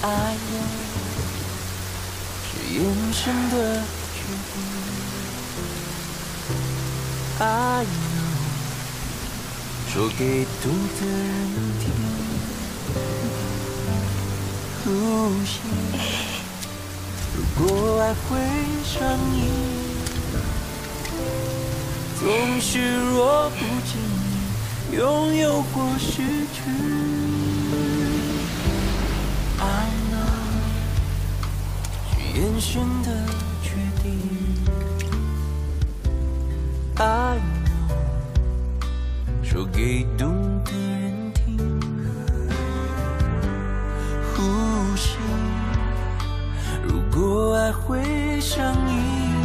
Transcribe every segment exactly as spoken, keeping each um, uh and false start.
爱呢，是眼神的决定。爱呢，说给懂的人听。呼吸，如果爱会上瘾，总是若不经意拥有或失去。爱呢，是眼神的决定。爱呢，说给懂的人听。呼吸，如果爱会上瘾，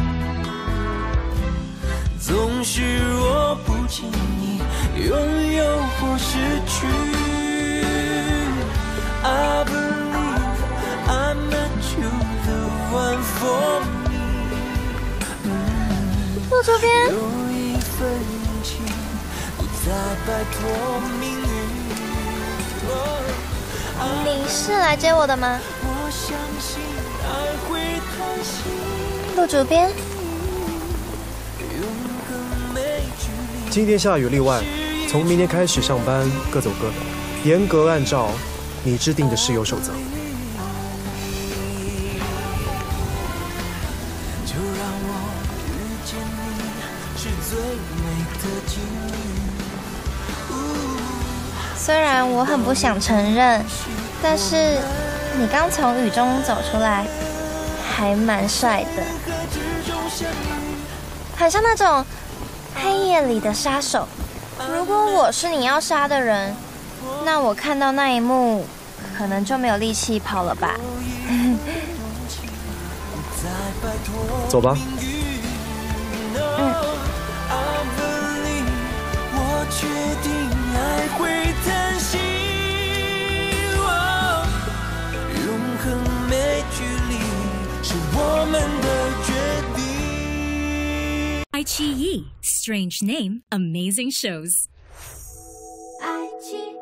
总是若不经意拥有或失去。I believe I met you the one for me。 路这边。 有一份情，不再拜托命运。 你是来接我的吗？ 我相信爱会贪心。 路主编。 今天下雨例外，从明天开始上班各走各的，严格按照你制定的室友守则。 就让我遇见你，是最美的境遇。 虽然我很不想承认，但是你刚从雨中走出来，还蛮帅的，很像那种黑夜里的杀手。如果我是你要杀的人，那我看到那一幕，可能就没有力气跑了吧。 走吧。 嗯。 我决定爱会贪心，永恒没距离，是我们的决定。 爱奇艺 ，Strange Name, Amazing Shows。 爱奇艺。